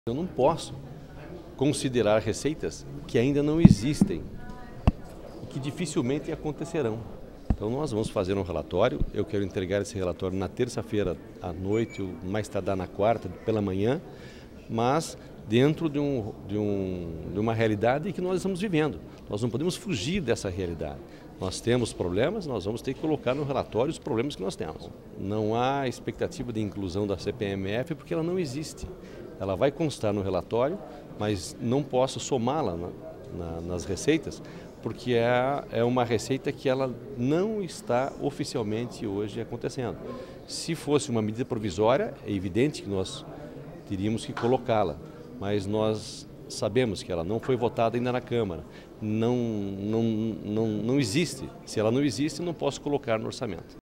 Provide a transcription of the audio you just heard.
Eu não posso considerar receitas que ainda não existem e que dificilmente acontecerão. Então nós vamos fazer um relatório, eu quero entregar esse relatório na terça-feira à noite, mais tardar na quarta, pela manhã, mas dentro de uma realidade que nós estamos vivendo. Nós não podemos fugir dessa realidade. Nós temos problemas, nós vamos ter que colocar no relatório os problemas que nós temos. Não há expectativa de inclusão da CPMF porque ela não existe. Ela vai constar no relatório, mas não posso somá-la nas receitas, porque é uma receita que ela não está oficialmente hoje acontecendo. Se fosse uma medida provisória, é evidente que nós teríamos que colocá-la, mas nós sabemos que ela não foi votada ainda na Câmara, não existe. Se ela não existe, não posso colocar no orçamento.